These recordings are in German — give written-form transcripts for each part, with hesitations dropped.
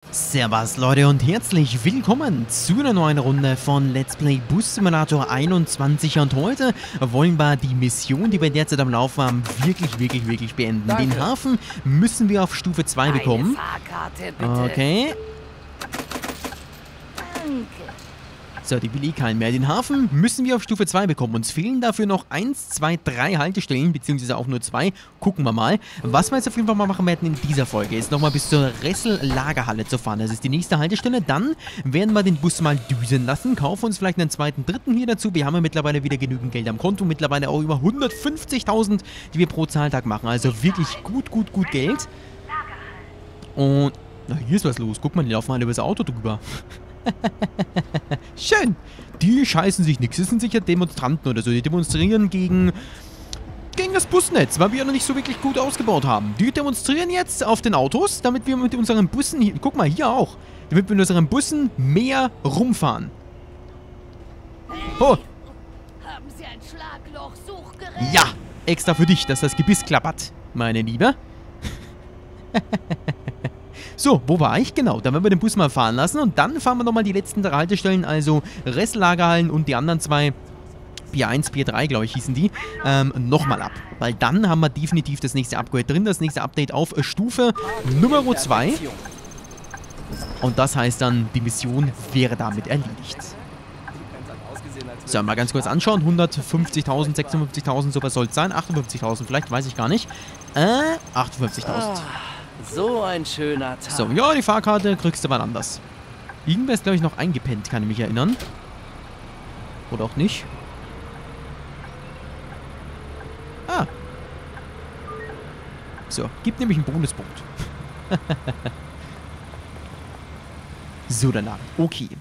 Servus Leute und herzlich willkommen zu einer neuen Runde von Let's Play Bus Simulator 21 und heute wollen wir die Mission, die wir derzeit am Laufen haben, wirklich beenden. Danke. Den Hafen müssen wir auf Stufe 2 bekommen. Fahrkarte, bitte. Okay. Danke. So, die will eh keinen mehr. Den Hafen müssen wir auf Stufe 2 bekommen. Uns fehlen dafür noch 1, 2, 3 Haltestellen, beziehungsweise auch nur 2. Gucken wir mal. Was wir jetzt auf jeden Fall mal machen werden in dieser Folge, ist nochmal bis zur Ressel-Lagerhalle zu fahren. Das ist die nächste Haltestelle. Dann werden wir den Bus mal düsen lassen. Kaufen uns vielleicht einen zweiten, dritten hier dazu. Wir haben ja mittlerweile wieder genügend Geld am Konto. Mittlerweile auch über 150.000, die wir pro Zahltag machen. Also wirklich gut Geld. Und, na, hier ist was los. Guck mal, die laufen alle über das Auto drüber. Schön. Die scheißen sich nichts. Das sind sicher Demonstranten oder so. Die demonstrieren gegen das Busnetz, weil wir noch nicht so wirklich gut ausgebaut haben. Die demonstrieren jetzt auf den Autos, damit wir mit unseren Bussen hier, guck mal, hier auch, damit wir mit unseren Bussen mehr rumfahren. Oh, Haben Sie ein Schlagloch-Suchgerät? ja, extra für dich, dass das Gebiss klappert, meine Liebe. So, wo war ich? Genau, dann werden wir den Bus mal fahren lassen und dann fahren wir nochmal die letzten 3 Haltestellen, also Restlagerhallen und die anderen 2, Pier 1, Pier 3, glaube ich, hießen die, nochmal ab. Weil dann haben wir definitiv das nächste Upgrade drin, das nächste Update auf Stufe Nummer 2. Und das heißt dann, die Mission wäre damit erledigt. So, mal ganz kurz anschauen. 150.000, 56.000, sowas soll es sein. 58.000 vielleicht, weiß ich gar nicht. 58.000. So ein schöner Tag. So, ja, die Fahrkarte kriegst du wann anders. Irgendwer ist, glaube ich, noch eingepennt, kann ich mich erinnern. Oder auch nicht. Ah. So, gibt nämlich einen Bonuspunkt. So, danach. Okay.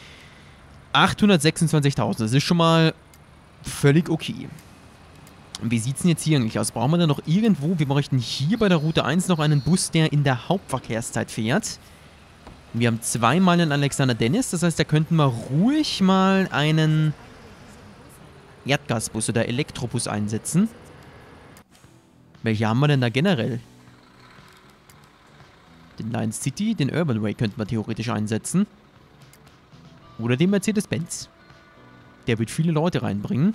826.000, das ist schon mal völlig okay. Wie sieht es denn jetzt hier eigentlich aus? Brauchen wir da noch irgendwo? Wir bräuchten hier bei der Route 1 noch einen Bus, der in der Hauptverkehrszeit fährt. Wir haben 2-mal einen Alexander Dennis, das heißt, da könnten wir ruhig mal einen Erdgasbus oder Elektrobus einsetzen. Welche haben wir denn da generell? Den Lions City, den Urban Way könnten wir theoretisch einsetzen. Oder den Mercedes-Benz. Der wird viele Leute reinbringen.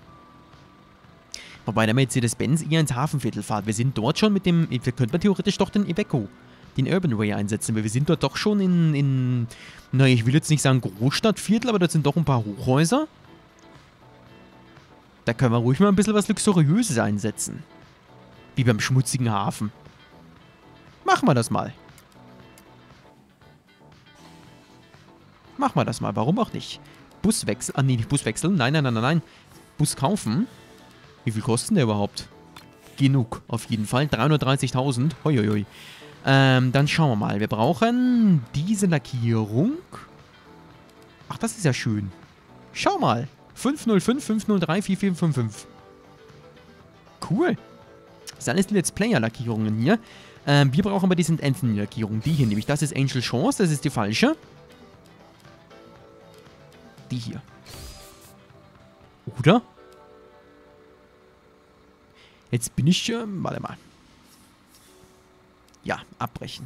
Wobei der Mercedes-Benz eher ins Hafenviertel fährt. Wir sind dort schon mit dem... Wir könnten theoretisch doch den Iveco, den Urban Way einsetzen. Weil wir sind dort doch schon naja, ich will jetzt nicht sagen Großstadtviertel, aber dort sind doch ein paar Hochhäuser. Da können wir ruhig mal ein bisschen was Luxuriöses einsetzen. Wie beim schmutzigen Hafen. Machen wir das mal. Machen wir das mal. Warum auch nicht? Buswechsel. Ah, nee, nicht Buswechseln. Nein. Bus kaufen. Wie viel kosten der überhaupt? Genug, auf jeden Fall. 330.000. Hoi. Dann schauen wir mal. Wir brauchen diese Lackierung. Ach, das ist ja schön. Schau mal. 505, 503, 4455. Cool. Das sind alles die Let's Player-Lackierungen hier. Wir brauchen aber die St. Anthony-Lackierung. Die hier nämlich. Das ist Angel Chance. Das ist die falsche. Die hier. Oder? Jetzt bin ich... warte mal. Ja, abbrechen.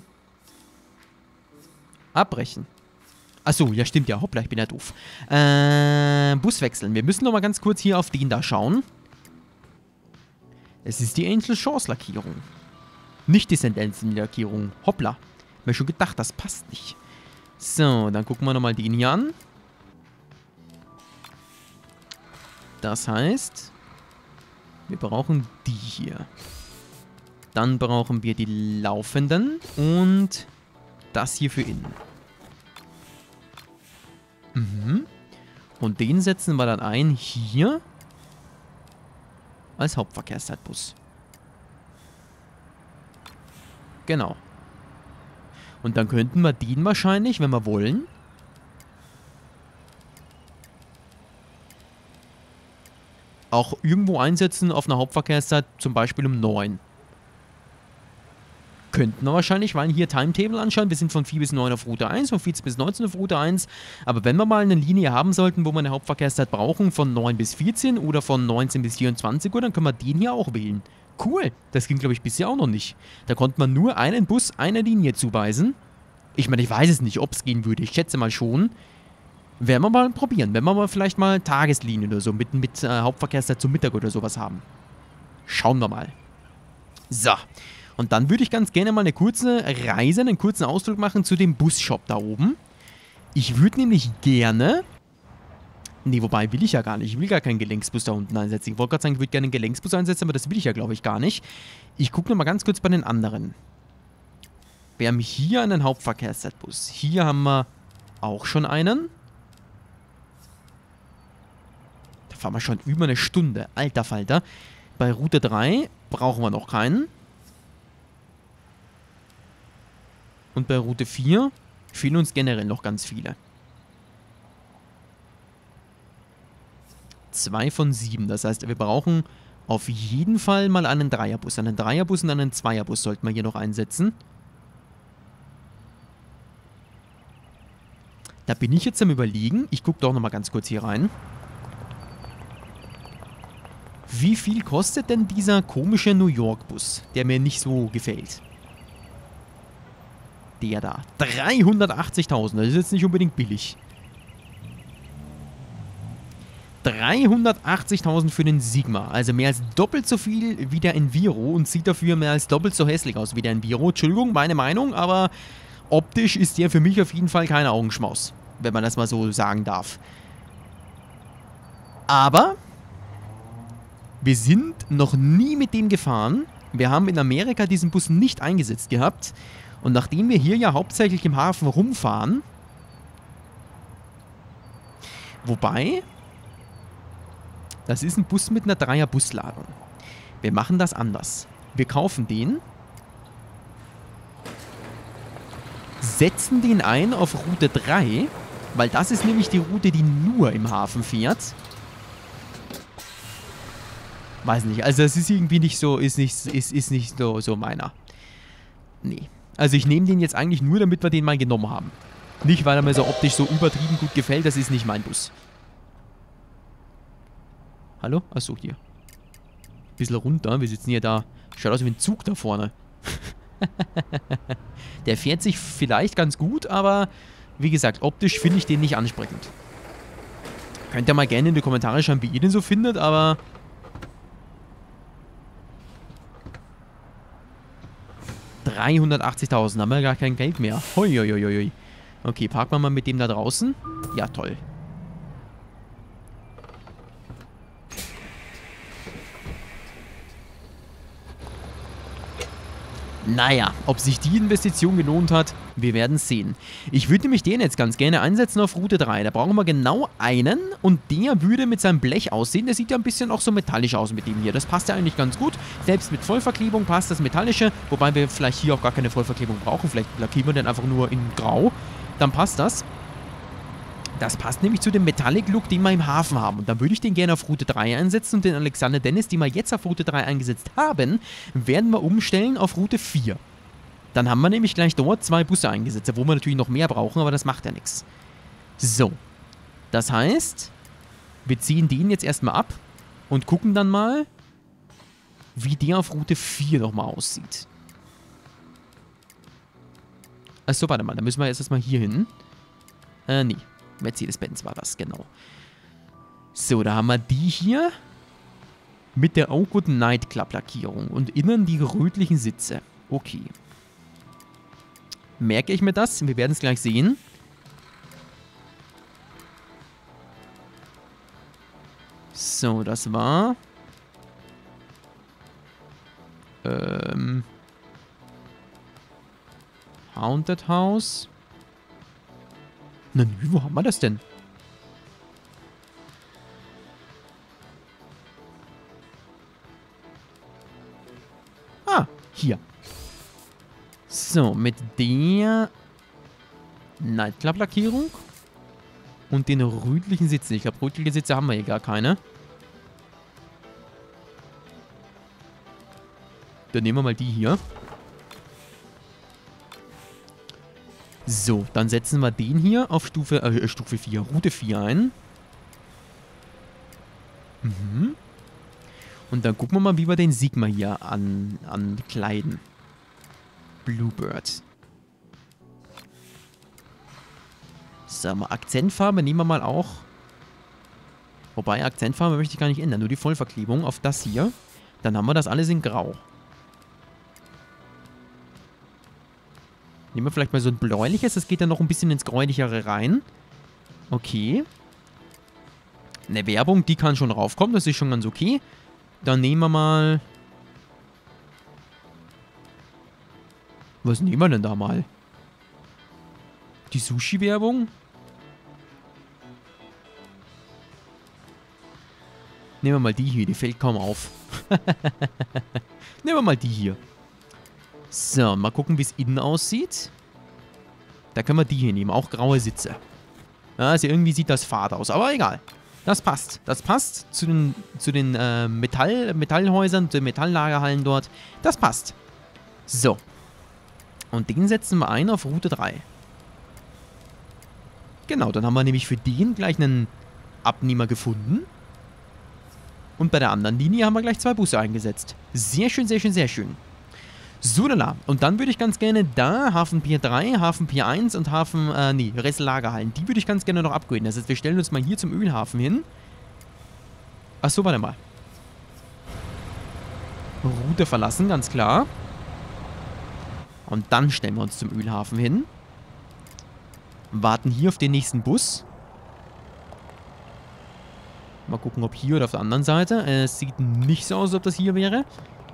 Abbrechen. Achso, ja stimmt ja. Hoppla, ich bin ja doof. Bus wechseln. Wir müssen noch mal ganz kurz hier auf den da schauen. Es ist die Angel Chance Lackierung. Nicht die St. Anthony Lackierung. Hoppla. Hab mir schon gedacht, das passt nicht. So, dann gucken wir nochmal den hier an. Das heißt... Wir brauchen die hier. Dann brauchen wir die laufenden und das hier für innen. Und den setzen wir dann ein hier als Hauptverkehrszeitbus. Genau. Und dann könnten wir den wahrscheinlich, wenn wir wollen, auch irgendwo einsetzen auf einer Hauptverkehrszeit, zum Beispiel um 9. Könnten wir wahrscheinlich, weil hier Timetable anschauen. Wir sind von 4 bis 9 auf Route 1, von 14 bis 19 auf Route 1. Aber wenn wir mal eine Linie haben sollten, wo wir eine Hauptverkehrszeit brauchen, von 9 bis 14 oder von 19 bis 24 Uhr, dann können wir den hier auch wählen. Cool. Das ging, glaube ich, bisher auch noch nicht. Da konnte man nur einen Bus einer Linie zuweisen. Ich meine, ich weiß es nicht, ob es gehen würde. Ich schätze mal schon. Werden wir mal probieren. Wenn wir mal vielleicht mal Tageslinien oder so mit Hauptverkehrszeit zum Mittag oder sowas haben. Schauen wir mal. So. Und dann würde ich ganz gerne mal eine kurze Reise, einen kurzen Ausflug machen zu dem Busshop da oben. Ich würde nämlich gerne... Nee, wobei will ich ja gar nicht. Ich will gar keinen Gelenksbus da unten einsetzen. Ich wollte gerade sagen, ich würde gerne einen Gelenksbus einsetzen, aber das will ich ja, glaube ich, gar nicht. Ich gucke nochmal ganz kurz bei den anderen. Wir haben hier einen Hauptverkehrszeitbus. Hier haben wir auch schon einen. Da fahren wir schon über eine Stunde. Alter Falter. Bei Route 3 brauchen wir noch keinen. Und bei Route 4 fehlen uns generell noch ganz viele. 2 von 7. Das heißt, wir brauchen auf jeden Fall mal einen Dreierbus. Einen Dreierbus und einen Zweierbus sollten wir hier noch einsetzen. Da bin ich jetzt am Überlegen. Ich gucke doch nochmal ganz kurz hier rein. Wie viel kostet denn dieser komische New York-Bus, der mir nicht so gefällt? Der da. 380.000. Das ist jetzt nicht unbedingt billig. 380.000 für den Sigma. Also mehr als doppelt so viel wie der Enviro und sieht dafür mehr als doppelt so hässlich aus wie der Enviro. Entschuldigung, meine Meinung, aber optisch ist der für mich auf jeden Fall kein Augenschmaus, wenn man das mal so sagen darf. Aber wir sind noch nie mit dem gefahren. Wir haben in Amerika diesen Bus nicht eingesetzt gehabt. Und nachdem wir hier ja hauptsächlich im Hafen rumfahren, wobei, das ist ein Bus mit einer Dreier-Busladung. Wir machen das anders. Wir kaufen den, setzen den ein auf Route 3, weil das ist nämlich die Route, die nur im Hafen fährt. Weiß nicht, also das ist irgendwie nicht so, ist nicht so meiner. Nee. Also ich nehme den jetzt eigentlich nur, damit wir den mal genommen haben. Nicht, weil er mir so optisch so übertrieben gut gefällt, das ist nicht mein Bus. Hallo? Achso, hier. Bisschen runter, wir sitzen hier da. Schaut aus wie ein Zug da vorne. Der fährt sich vielleicht ganz gut, aber wie gesagt, optisch finde ich den nicht ansprechend. Könnt ihr mal gerne in die Kommentare schreiben, wie ihr den so findet, aber... 380.000, haben wir gar kein Geld mehr. Hoi, hoi, hoi, hoi. Okay, parken wir mal mit dem da draußen. Ja, toll. Naja, ob sich die Investition gelohnt hat, wir werden es sehen. Ich würde nämlich den jetzt ganz gerne einsetzen auf Route 3. Da brauchen wir genau einen und der würde mit seinem Blech aussehen. Der sieht ja ein bisschen auch so metallisch aus mit dem hier. Das passt ja eigentlich ganz gut. Selbst mit Vollverklebung passt das Metallische, wobei wir vielleicht hier auch gar keine Vollverklebung brauchen. Vielleicht lackieren wir den einfach nur in Grau. Dann passt das. Das passt nämlich zu dem Metallic-Look, den wir im Hafen haben. Und dann würde ich den gerne auf Route 3 einsetzen und den Alexander Dennis, den wir jetzt auf Route 3 eingesetzt haben, werden wir umstellen auf Route 4. Dann haben wir nämlich gleich dort 2 Busse eingesetzt, obwohl wir natürlich noch mehr brauchen, aber das macht ja nichts. So. Das heißt, wir ziehen den jetzt erstmal ab und gucken dann mal, wie der auf Route 4 nochmal aussieht. Achso, warte mal, da müssen wir jetzt erstmal hier hin. Nee. Mercedes-Benz war das, genau. So, da haben wir die hier mit der Oakwood Nightclub Lackierung und innen die rötlichen Sitze. Okay. Merke ich mir das? Wir werden es gleich sehen. So, das war... Haunted House... Na nö, wo haben wir das denn? Ah, hier. So, mit der Nightclub-Lackierung und den rötlichen Sitzen. Ich glaube, rötliche Sitze haben wir hier gar keine. Dann nehmen wir mal die hier. So, dann setzen wir den hier auf Stufe 4, Route 4 ein. Mhm. Und dann gucken wir mal, wie wir den Sigma hier ankleiden. Bluebird. So, mal Akzentfarbe nehmen wir mal auch. Wobei, Akzentfarbe möchte ich gar nicht ändern. Nur die Vollverklebung auf das hier. Dann haben wir das alles in Grau. Nehmen wir vielleicht mal so ein bläuliches. Das geht dann noch ein bisschen ins Gräulichere rein. Okay. Eine Werbung, die kann schon raufkommen. Das ist schon ganz okay. Dann nehmen wir mal... Was nehmen wir denn da mal? Die Sushi-Werbung? Nehmen wir mal die hier, die fällt kaum auf. Nehmen wir mal die hier. So, mal gucken, wie es innen aussieht. Da können wir die hier nehmen, auch graue Sitze. Also irgendwie sieht das fad aus, aber egal. Das passt. Das passt zu den Metallhäusern, zu den Metalllagerhallen dort. Das passt. So. Und den setzen wir ein auf Route 3. Genau, dann haben wir nämlich für den gleich einen Abnehmer gefunden. Und bei der anderen Linie haben wir gleich 2 Busse eingesetzt. Sehr schön, sehr schön, sehr schön. So, lala. Und dann würde ich ganz gerne da Hafen Pier 3, Hafen Pier 1 und Restlagerhallen. Die würde ich ganz gerne noch upgraden. Das heißt, wir stellen uns mal hier zum Ölhafen hin. Achso, warte mal. Route verlassen, ganz klar. Und dann stellen wir uns zum Ölhafen hin. Warten hier auf den nächsten Bus. Mal gucken, ob hier oder auf der anderen Seite. Es sieht nicht so aus, als ob das hier wäre.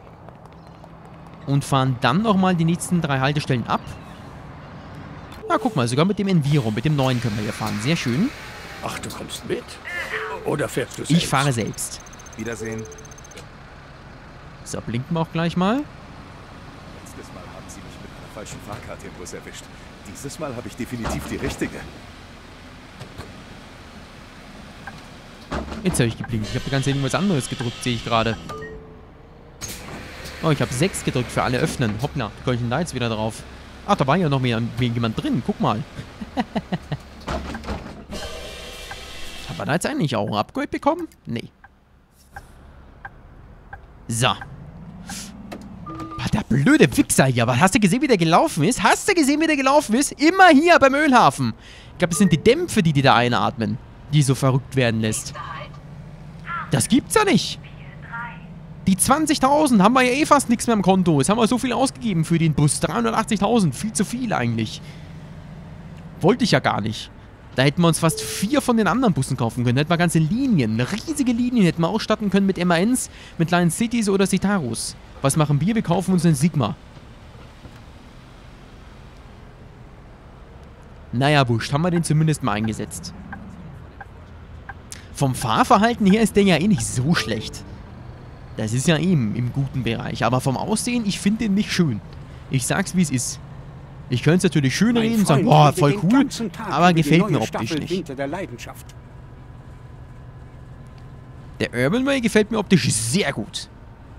Und fahren dann nochmal die nächsten 3 Haltestellen ab. Ah, guck mal, sogar mit dem Enviro, mit dem neuen können wir hier fahren. Sehr schön. Ach, du kommst mit? Oder fährst du selbst? Ich fahre selbst. Wiedersehen. So, blinken wir auch gleich mal. Letztes Mal haben Sie mich mit einer falschen Fahrkarte im Bus erwischt. Dieses Mal habe ich definitiv die richtige. Jetzt habe ich geblinkt. Ich habe ganz irgendwas anderes gedrückt, sehe ich gerade. Oh, ich habe 6 gedrückt für alle öffnen. Hoppla, wie komme ich denn da jetzt wieder drauf? Ach, da war ja noch mehr jemand drin. Guck mal. Haben wir da jetzt eigentlich auch ein Upgrade bekommen? Nee. So. Der blöde Wichser hier. Was, hast du gesehen, wie der gelaufen ist? Hast du gesehen, wie der gelaufen ist? Immer hier beim Ölhafen. Ich glaube, es sind die Dämpfe, die da einatmen, die so verrückt werden lässt. Das gibt's ja nicht. Die 20.000 haben wir ja eh fast nichts mehr am Konto. Jetzt haben wir so viel ausgegeben für den Bus. 380.000. Viel zu viel eigentlich. Wollte ich ja gar nicht. Da hätten wir uns fast 4 von den anderen Bussen kaufen können. Da hätten wir ganze Linien, riesige Linien hätten wir ausstatten können mit MANs, mit Lion Cities oder Citarus. Was machen wir? Wir kaufen uns einen Sigma. Naja, wurscht. Haben wir den zumindest mal eingesetzt. Vom Fahrverhalten her ist der ja eh nicht so schlecht. Das ist ja eben im guten Bereich. Aber vom Aussehen, ich finde den nicht schön. Ich sag's, wie es ist. Ich könnte es natürlich schön reden und sagen, boah, voll cool, aber gefällt mir optisch nicht. Der Urban Way gefällt mir optisch sehr gut.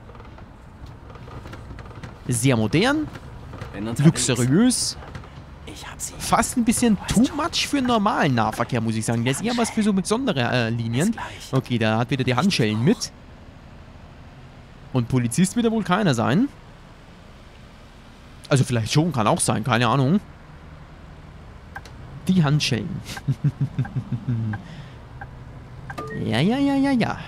Sehr modern, luxuriös, fast ein bisschen too much für normalen Nahverkehr, muss ich sagen. Der ist eher was für so besondere Linien. Okay, da hat wieder die Handschellen mit. Und Polizist wird er wohl keiner sein. Also vielleicht schon, kann auch sein, keine Ahnung. Die Handschellen. Ja, ja, ja, ja, ja.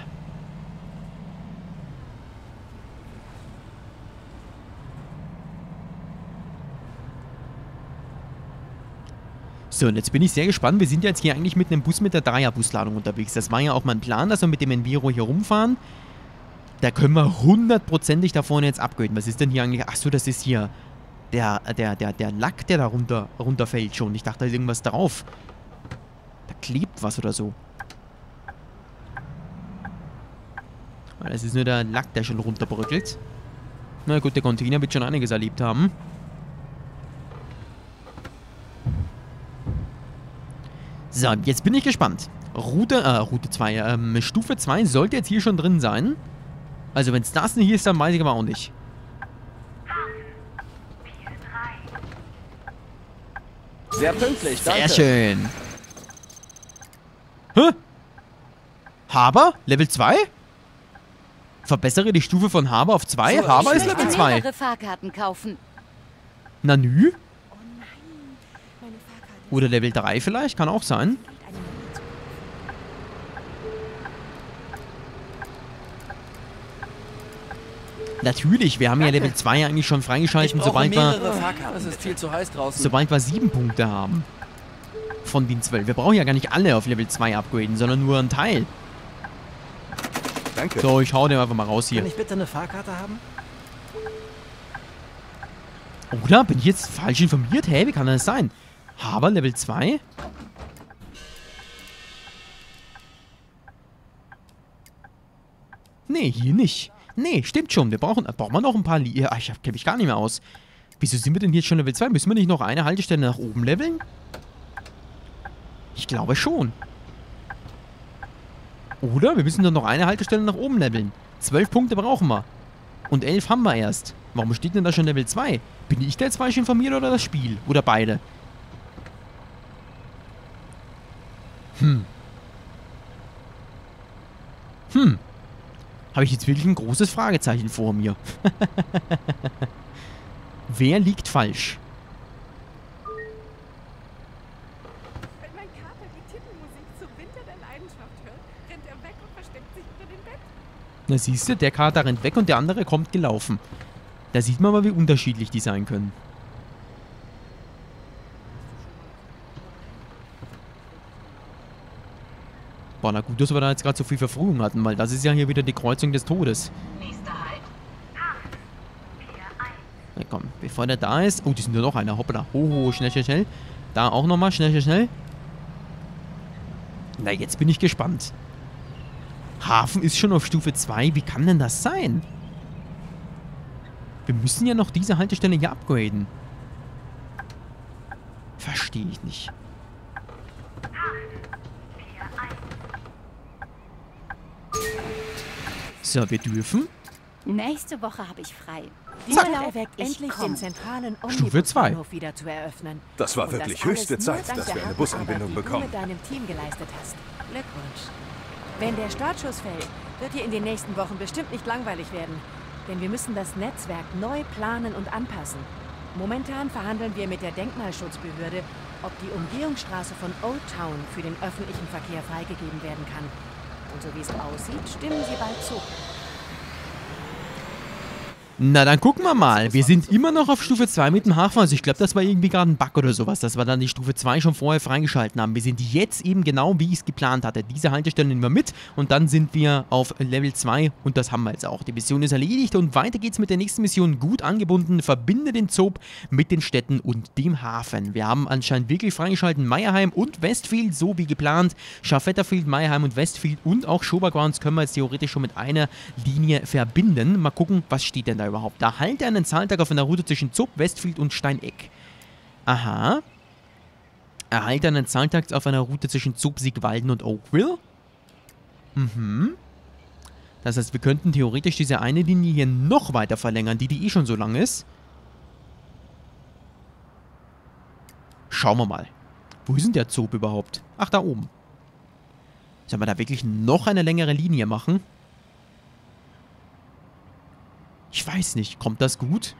So, und jetzt bin ich sehr gespannt. Wir sind jetzt hier eigentlich mit einem Bus mit der Dreierbusladung unterwegs. Das war ja auch mein Plan, dass wir mit dem Enviro hier rumfahren. Da können wir hundertprozentig da vorne jetzt upgraden. Was ist denn hier eigentlich? Achso, das ist hier der Lack, der da runterfällt schon. Ich dachte, da ist irgendwas drauf. Da klebt was oder so. Das ist nur der Lack, der schon runterbröckelt. Na gut, der Container wird schon einiges erlebt haben. So, jetzt bin ich gespannt. Route 2, Stufe 2 sollte jetzt hier schon drin sein. Also wenn es das nicht ist, dann weiß ich aber auch nicht. Sehr pünktlich, danke. Sehr schön. Hä? Haber? Level 2? Verbessere die Stufe von Haber auf 2? So, Haber ist Ich Level möchte 2. mehrere Fahrkarten kaufen. Na nü? Oh nein, meine Fahrkarte Oder Level 3 vielleicht, kann auch sein. Natürlich, wir haben ja Level 2 eigentlich schon freigeschalten, sobald Es ist viel zu heiß draußen. wir 7 Punkte haben. Von den 12. Wir brauchen ja gar nicht alle auf Level 2 upgraden, sondern nur einen Teil. Danke. So, ich hau den einfach mal raus hier. Kann ich bitte eine Fahrkarte haben? Oder? Bin ich jetzt falsch informiert? Hä, wie kann das sein? Aber Level 2? Nee, hier nicht. Nee, stimmt schon. Brauchen wir noch ein paar... Ich kenne mich gar nicht mehr aus. Wieso sind wir denn jetzt schon Level 2? Müssen wir nicht noch eine Haltestelle nach oben leveln? Ich glaube schon. Oder? Wir müssen doch noch eine Haltestelle nach oben leveln. 12 Punkte brauchen wir. Und 11 haben wir erst. Warum steht denn da schon Level 2? Bin ich da jetzt falsch informiert oder das Spiel? Oder beide? Habe ich jetzt wirklich ein großes Fragezeichen vor mir? Wer liegt falsch? Wenn mein Kater die Titelmusik zum Winter der Leidenschaft hört, rennt er weg und versteckt sich unter dem Bett. Na siehst du, der Kater rennt weg und der andere kommt gelaufen. Da sieht man mal, wie unterschiedlich die sein können. Boah, na gut, dass wir da jetzt gerade so viel Verfrühung hatten, weil das ist ja hier wieder die Kreuzung des Todes. Nächster Halt. 8, 4, 1. Na komm, bevor der da ist... Oh, die sind nur noch einer. Hoppla. Hoho, schnell, schnell, schnell. Da auch nochmal. Schnell, schnell, schnell. Na, jetzt bin ich gespannt. Hafen ist schon auf Stufe 2. Wie kann denn das sein? Wir müssen ja noch diese Haltestelle hier upgraden. Verstehe ich nicht. 8, 4, 1. So, wir dürfen. Nächste Woche habe ich frei. Die Zack. Stadt erweckt endlich den zentralen Stufe 2. Omnibusbahnhof wieder zu eröffnen. Das war Und wirklich alles höchste nur Zeit, dank dass der wir eine harten Busanbindung Arbeit, die bekommen. du mit deinem Team geleistet hast. Glückwunsch. Wenn der Startschuss fällt, wird dir in den nächsten Wochen bestimmt nicht langweilig werden. Denn wir müssen das Netzwerk neu planen und anpassen. Momentan verhandeln wir mit der Denkmalschutzbehörde, ob die Umgehungsstraße von Old Town für den öffentlichen Verkehr freigegeben werden kann. Und so wie es aussieht, stimmen sie bald zu. Na, dann gucken wir mal. Wir sind immer noch auf Stufe 2 mit dem Hafen. Also ich glaube, das war irgendwie gerade ein Bug oder sowas, dass wir dann die Stufe 2 schon vorher freigeschalten haben. Wir sind jetzt eben genau, wie ich es geplant hatte. Diese Haltestelle nehmen wir mit und dann sind wir auf Level 2 und das haben wir jetzt auch. Die Mission ist erledigt und weiter geht's mit der nächsten Mission. Gut angebunden, verbinde den Zob mit den Städten und dem Hafen. Wir haben anscheinend wirklich freigeschalten Meierheim und Westfield, so wie geplant. Scharfetterfield, Meierheim und Westfield und auch Showgrounds können wir jetzt theoretisch schon mit einer Linie verbinden. Mal gucken, was steht denn da überhaupt? Da halte einen Zahltag auf einer Route zwischen Zob, Westfield und Steineck. Aha. Erhalte einen Zahltag auf einer Route zwischen Zob, Siegwalden und Oakville. Das heißt, wir könnten theoretisch diese eine Linie hier noch weiter verlängern, die eh schon so lang ist. Schauen wir mal. Wo ist denn der Zob überhaupt? Ach, da oben. Sollen wir da wirklich noch eine längere Linie machen? Ich weiß nicht. Kommt das gut?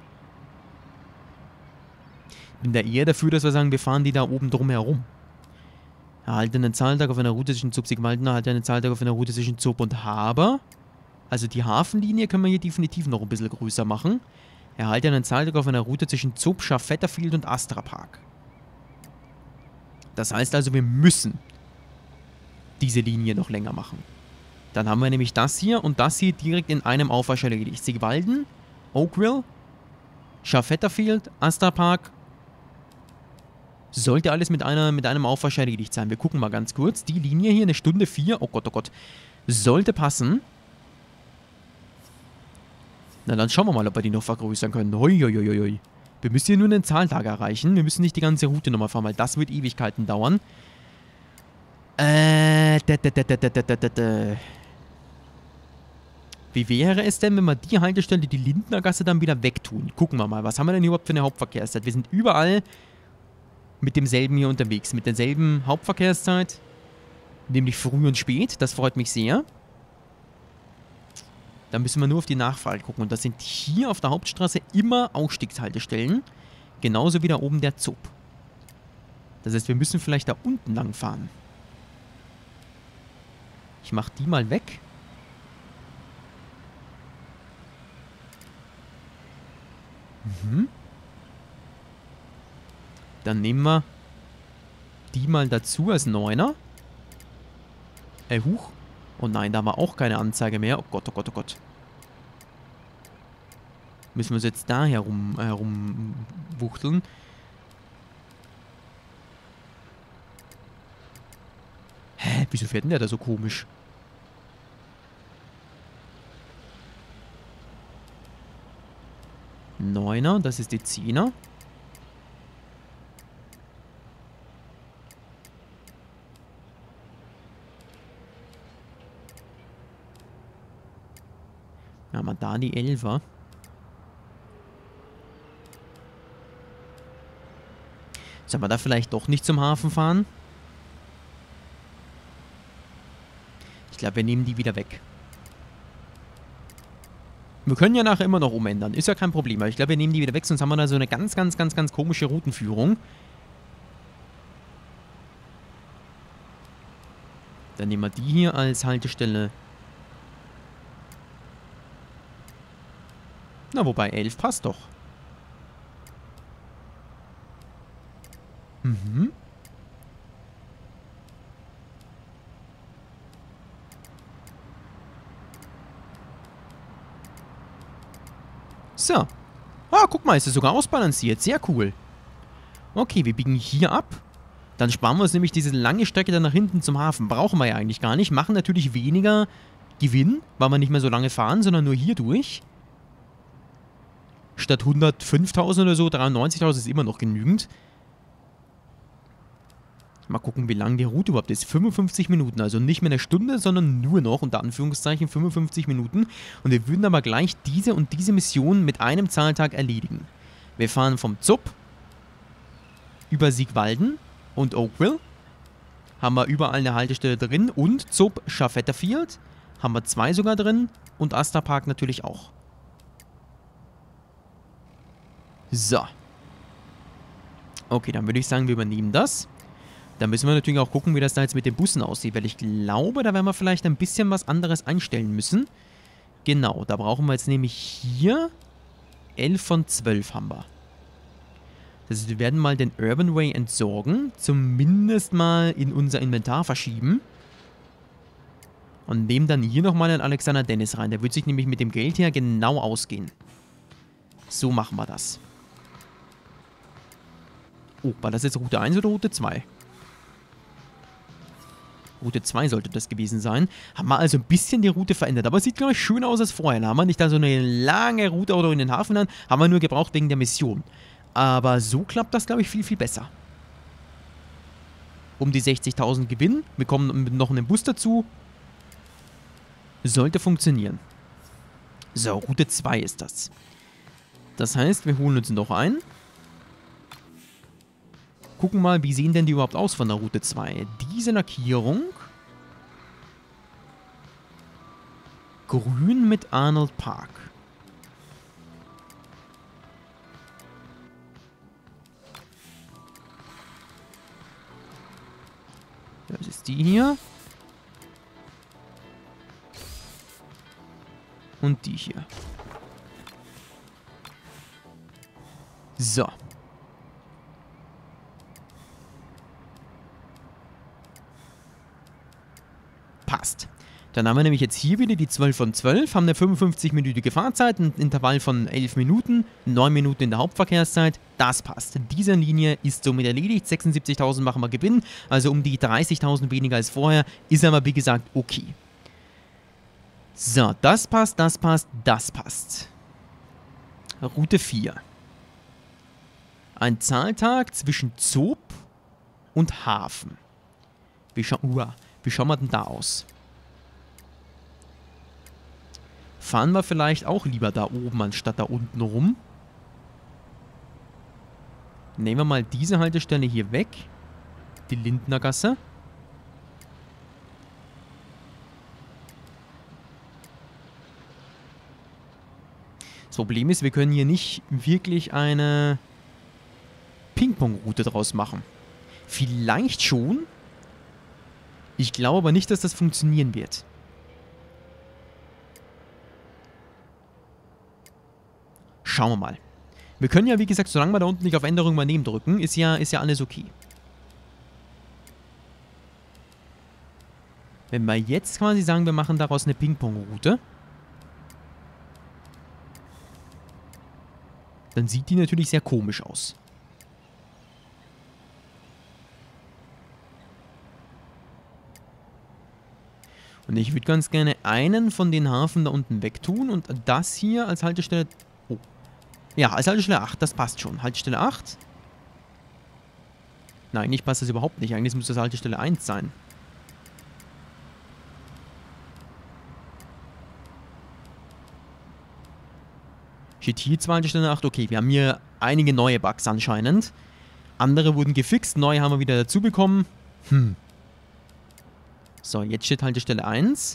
Ich bin da eher dafür, dass wir sagen, wir fahren die da oben drum herum. Erhalte einen Zahltag auf einer Route zwischen Zob, Siegwalden, erhalte einen Zahltag auf einer Route zwischen Zob und Haber. Also die Hafenlinie können wir hier definitiv noch ein bisschen größer machen. Erhalte einen Zahltag auf einer Route zwischen Zob, Scharfetterfield und Astra Park. Das heißt also, wir müssen diese Linie noch länger machen. Dann haben wir nämlich das hier und das hier direkt in einem Aufwasch erledigt. Siegwalden, Oakville, Scharfetterfield, Astra Park. Sollte alles mit einem Aufwasch erledigt sein. Wir gucken mal ganz kurz. Die Linie hier, 1 Stunde 4. Oh Gott, oh Gott. Sollte passen. Na, dann schauen wir mal, ob wir die noch vergrößern können. Hoi. Wir müssen hier nur einen Zahltag erreichen. Wir müssen nicht die ganze Route nochmal fahren, weil das wird Ewigkeiten dauern. Wie wäre es denn, wenn wir die Haltestelle, die Lindnergasse, dann wieder wegtun? Gucken wir mal, was haben wir denn überhaupt für eine Hauptverkehrszeit? Wir sind überall mit demselben hier unterwegs, mit derselben Hauptverkehrszeit, nämlich früh und spät. Das freut mich sehr. Da müssen wir nur auf die Nachfrage gucken. Und das sind hier auf der Hauptstraße immer Ausstiegshaltestellen. Genauso wie da oben der Zob. Das heißt, wir müssen vielleicht da unten lang fahren. Ich mach die mal weg. Mhm. Dann nehmen wir die mal dazu als 9er. Huch. Oh nein, da war auch keine Anzeige mehr. Oh Gott, oh Gott, oh Gott. Müssen wir uns jetzt da herumwuchteln. Hä? Wieso fährt denn der da so komisch? Neuner, das ist die 10er. Ja, mal da die 11er. Sollen wir da vielleicht doch nicht zum Hafen fahren? Ich glaube, wir nehmen die wieder weg. Wir können ja nachher immer noch umändern. Ist ja kein Problem. Aber ich glaube, wir nehmen die wieder weg, sonst haben wir da so eine ganz komische Routenführung. Dann nehmen wir die hier als Haltestelle. Na, wobei 11 passt doch. Mhm. So. Ah, guck mal, ist es sogar ausbalanciert. Sehr cool. Okay, wir biegen hier ab. Dann sparen wir uns nämlich diese lange Strecke dann nach hinten zum Hafen. Brauchen wir ja eigentlich gar nicht. Machen natürlich weniger Gewinn, weil wir nicht mehr so lange fahren, sondern nur hier durch. Statt 105.000 oder so, 93.000 ist immer noch genügend. Mal gucken, wie lang die Route überhaupt ist. 55 Minuten, also nicht mehr eine Stunde, sondern nur noch, unter Anführungszeichen, 55 Minuten. Und wir würden aber gleich diese und diese Mission mit einem Zahltag erledigen. Wir fahren vom Zupp über Siegwalden und Oakville. Haben wir überall eine Haltestelle drin. Und Zupp Schafetterfield haben wir 2 sogar drin. Und Astor Park natürlich auch. So. Okay, dann würde ich sagen, wir übernehmen das. Da müssen wir natürlich auch gucken, wie das da jetzt mit den Bussen aussieht, weil ich glaube, da werden wir vielleicht ein bisschen was anderes einstellen müssen. Genau, da brauchen wir jetzt nämlich hier 11 von 12 haben wir. Das heißt, wir werden mal den Urban Way entsorgen, zumindest mal in unser Inventar verschieben. Und nehmen dann hier nochmal einen Alexander Dennis rein. Der wird sich nämlich mit dem Geld hier genau ausgehen. So machen wir das. Oh, war das jetzt Route 1 oder Route 2? Route 2 sollte das gewesen sein. Haben wir also ein bisschen die Route verändert. Aber es sieht, glaube ich, schöner aus als vorher. Da haben wir nicht da so eine lange Route oder in den Hafen an. Haben wir nur gebraucht wegen der Mission. Aber so klappt das, glaube ich, viel besser. Um die 60.000 Gewinn. Wir kommen noch einen Bus dazu. Sollte funktionieren. So, Route 2 ist das. Das heißt, wir holen uns noch ein. Gucken mal, wie sehen denn die überhaupt aus von der Route 2? Diese Lackierung. Grün mit Arnold Park. Das ist die hier. Und die hier. So. Passt. Dann haben wir nämlich jetzt hier wieder die 12 von 12, haben eine 55-minütige Fahrzeit, ein Intervall von 11 Minuten, 9 Minuten in der Hauptverkehrszeit. Das passt. Diese Linie ist somit erledigt. 76.000 machen wir Gewinn, also um die 30.000 weniger als vorher, ist aber wie gesagt okay. So, das passt, das passt, das passt. Route 4. Ein Zahltag zwischen Zob und Hafen. Wie schauen wir denn da aus? Fahren wir vielleicht auch lieber da oben, anstatt da unten rum? Nehmen wir mal diese Haltestelle hier weg. Die Lindner Gasse. Das Problem ist, wir können hier nicht wirklich eine Ping-Pong-Route draus machen. Vielleicht schon. Ich glaube aber nicht, dass das funktionieren wird. Schauen wir mal. Wir können ja, wie gesagt, solange wir da unten nicht auf Änderung übernehmen drücken, ist ja alles okay. Wenn wir jetzt quasi sagen, wir machen daraus eine Ping-Pong-Route, dann sieht die natürlich sehr komisch aus. Und ich würde ganz gerne einen von den Hafen da unten wegtun und das hier als Haltestelle... Oh. Ja, als Haltestelle 8, das passt schon. Haltestelle 8? Nein, eigentlich passt das überhaupt nicht. Eigentlich müsste das Haltestelle 1 sein. Steht hier zwar Haltestelle 8. Okay, wir haben hier einige neue Bugs anscheinend. Andere wurden gefixt, neue haben wir wieder dazu bekommen. So, jetzt steht Haltestelle 1.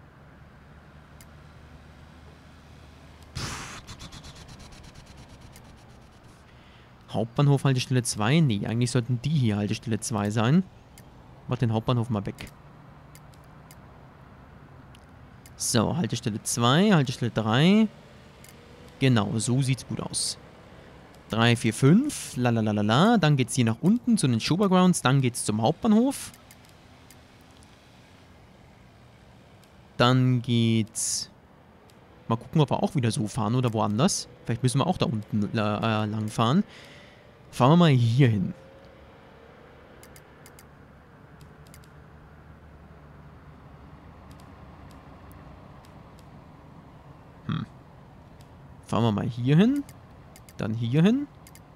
Hauptbahnhof Haltestelle 2? Nee, eigentlich sollten die hier Haltestelle 2 sein. Mach den Hauptbahnhof mal weg. So, Haltestelle 2, Haltestelle 3. Genau, so sieht's gut aus. 3, 4, 5. Lalalala. Dann geht's hier nach unten zu den Showgrounds. Dann geht's zum Hauptbahnhof. Dann geht's... Mal gucken, ob wir auch wieder so fahren oder woanders. Vielleicht müssen wir auch da unten lang fahren. Fahren wir mal hier hin. Fahren wir mal hier hin. Dann hier hin.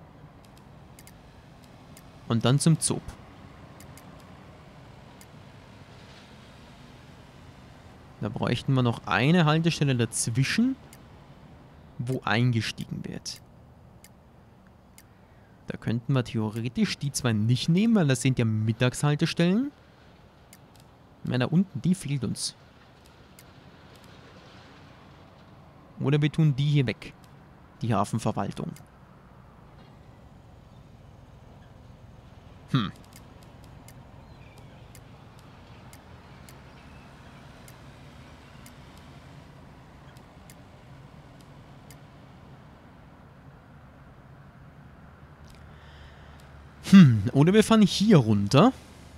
Und dann zum Zob. Da bräuchten wir noch eine Haltestelle dazwischen, wo eingestiegen wird. Da könnten wir theoretisch die zwei nicht nehmen, weil das sind ja Mittagshaltestellen. Ja, da unten, die fehlt uns. Oder wir tun die hier weg. Die Hafenverwaltung. Oder wir fahren hier runter.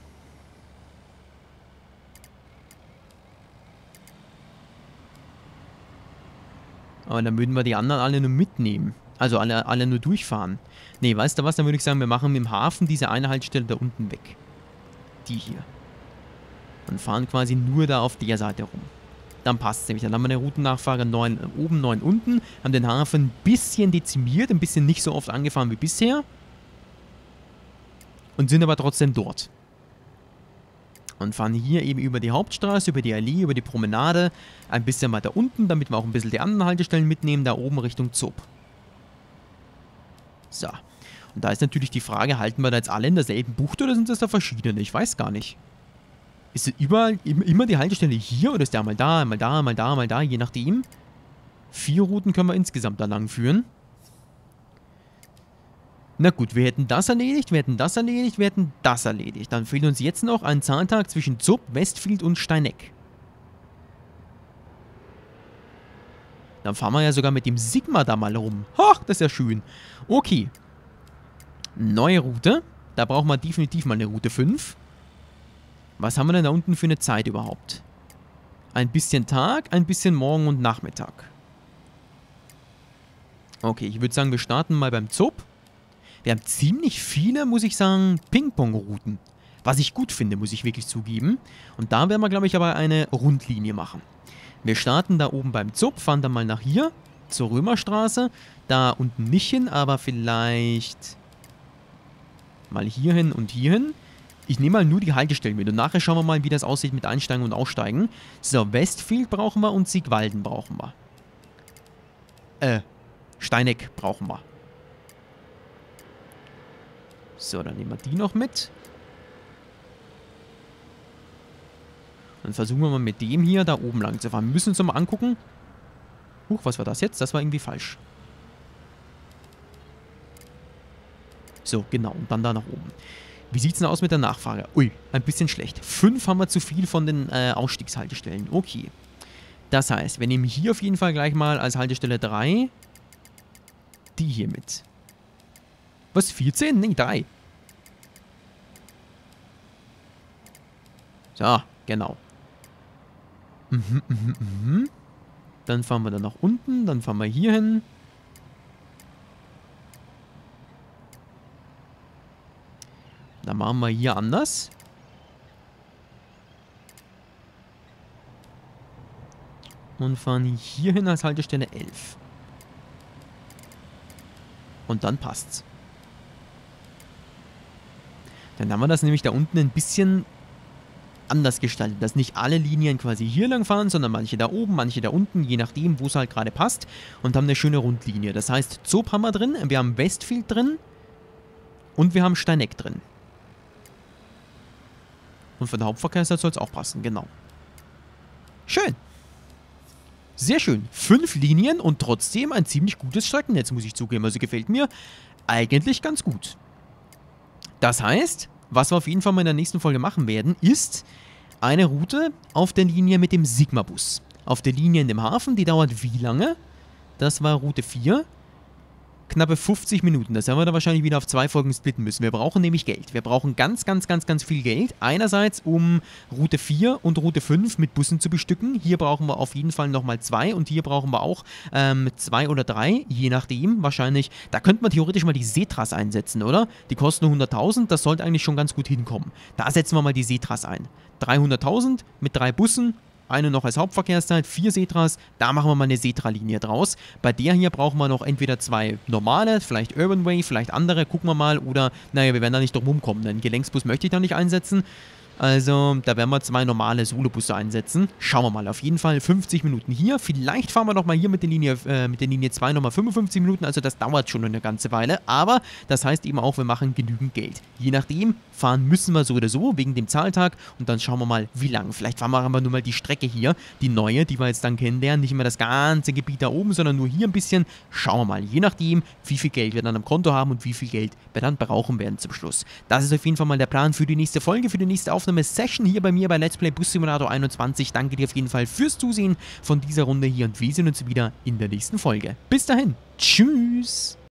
Aber dann würden wir die anderen alle nur mitnehmen. Also alle nur durchfahren. Nee, weißt du was? Dann würde ich sagen, wir machen mit dem Hafen diese eine Haltestelle da unten weg. Die hier. Und fahren quasi nur da auf der Seite rum. Dann passt es nämlich. Dann haben wir eine Routennachfrage 9 oben, 9 unten. Haben den Hafen ein bisschen dezimiert, ein bisschen nicht so oft angefahren wie bisher. Und sind aber trotzdem dort. Und fahren hier eben über die Hauptstraße, über die Allee, über die Promenade, ein bisschen weiter unten, damit wir auch ein bisschen die anderen Haltestellen mitnehmen, da oben Richtung Zob. So. Und da ist natürlich die Frage, halten wir da jetzt alle in derselben Bucht oder sind das da verschiedene? Ich weiß gar nicht. Ist es überall immer die Haltestelle hier oder ist der einmal da, einmal da, einmal da, einmal da, je nachdem? 4 Routen können wir insgesamt da lang führen. Na gut, wir hätten das erledigt, wir hätten das erledigt, wir hätten das erledigt. Dann fehlt uns jetzt noch ein Zahntag zwischen Zob, Westfield und Steineck. Dann fahren wir ja sogar mit dem Sigma da mal rum. Ach, das ist ja schön. Okay. Neue Route. Da brauchen wir definitiv mal eine Route 5. Was haben wir denn da unten für eine Zeit überhaupt? Ein bisschen Tag, ein bisschen Morgen und Nachmittag. Okay, ich würde sagen, wir starten mal beim Zob. Wir haben ziemlich viele, muss ich sagen, Ping-Pong-Routen. Was ich gut finde, muss ich wirklich zugeben. Und da werden wir, glaube ich, aber eine Rundlinie machen. Wir starten da oben beim Zob, fahren dann mal nach hier, zur Römerstraße. Da unten nicht hin, aber vielleicht mal hier hin und hier hin. Ich nehme mal nur die Haltestellen mit und nachher schauen wir mal, wie das aussieht mit Einsteigen und Aussteigen. So, Westfield brauchen wir und Siegwalden brauchen wir. Steineck brauchen wir. So, dann nehmen wir die noch mit. Dann versuchen wir mal mit dem hier da oben lang zu fahren. Wir müssen uns mal angucken. Huch, was war das jetzt? Das war irgendwie falsch. So, genau. Und dann da nach oben. Wie sieht es denn aus mit der Nachfrage? Ui, ein bisschen schlecht. 5 haben wir zu viel von den Ausstiegshaltestellen. Okay. Das heißt, wir nehmen hier auf jeden Fall gleich mal als Haltestelle 3 die hier mit. Was? 14? Nee, 3. So, genau. Dann fahren wir dann nach unten, dann fahren wir hier hin. Dann machen wir hier anders. Und fahren hier hin als Haltestelle 11. Und dann passt's. Dann haben wir das nämlich da unten ein bisschen anders gestaltet, dass nicht alle Linien quasi hier lang fahren, sondern manche da oben, manche da unten, je nachdem, wo es halt gerade passt, und haben eine schöne Rundlinie. Das heißt, Zob haben wir drin, wir haben Westfield drin und wir haben Steineck drin. Und von der Hauptverkehrszeit soll es auch passen, genau. Schön. Sehr schön. 5 Linien und trotzdem ein ziemlich gutes Streckennetz, muss ich zugeben. Also gefällt mir eigentlich ganz gut. Das heißt, was wir auf jeden Fall mal in der nächsten Folge machen werden, ist eine Route auf der Linie mit dem Sigma-Bus. Auf der Linie in dem Hafen, die dauert wie lange? Das war Route 4. Knappe 50 Minuten. Das haben wir dann wahrscheinlich wieder auf 2 Folgen splitten müssen. Wir brauchen nämlich Geld. Wir brauchen ganz viel Geld. Einerseits, um Route 4 und Route 5 mit Bussen zu bestücken. Hier brauchen wir auf jeden Fall nochmal 2 und hier brauchen wir auch 2 oder 3, je nachdem. Wahrscheinlich, da könnte man theoretisch mal die Setras einsetzen, oder? Die kosten nur 100.000, das sollte eigentlich schon ganz gut hinkommen. Da setzen wir mal die Setras ein. 300.000 mit 3 Bussen. Eine noch als Hauptverkehrszeit, 4 Setras, da machen wir mal eine Setra-Linie draus. Bei der hier brauchen wir noch entweder 2 normale, vielleicht Urbanway, vielleicht andere, gucken wir mal. Oder, naja, wir werden da nicht drum rumkommen, einen Gelenksbus möchte ich da nicht einsetzen. Also, da werden wir 2 normale Solobusse einsetzen. Schauen wir mal, auf jeden Fall 50 Minuten hier. Vielleicht fahren wir noch mal hier mit der Linie 2 nochmal 55 Minuten, also das dauert schon eine ganze Weile. Aber das heißt eben auch, wir machen genügend Geld. Je nachdem, fahren müssen wir so oder so, wegen dem Zahltag. Und dann schauen wir mal, wie lang. Vielleicht fahren wir aber nur mal die Strecke hier, die neue, die wir jetzt dann kennenlernen. Nicht mehr das ganze Gebiet da oben, sondern nur hier ein bisschen. Schauen wir mal, je nachdem, wie viel Geld wir dann am Konto haben und wie viel Geld wir dann brauchen werden zum Schluss. Das ist auf jeden Fall mal der Plan für die nächste Folge, für die nächste Aufnahme-Session hier bei mir bei Let's Play Bus Simulator 21. Danke dir auf jeden Fall fürs Zusehen von dieser Runde hier und wir sehen uns wieder in der nächsten Folge. Bis dahin, tschüss!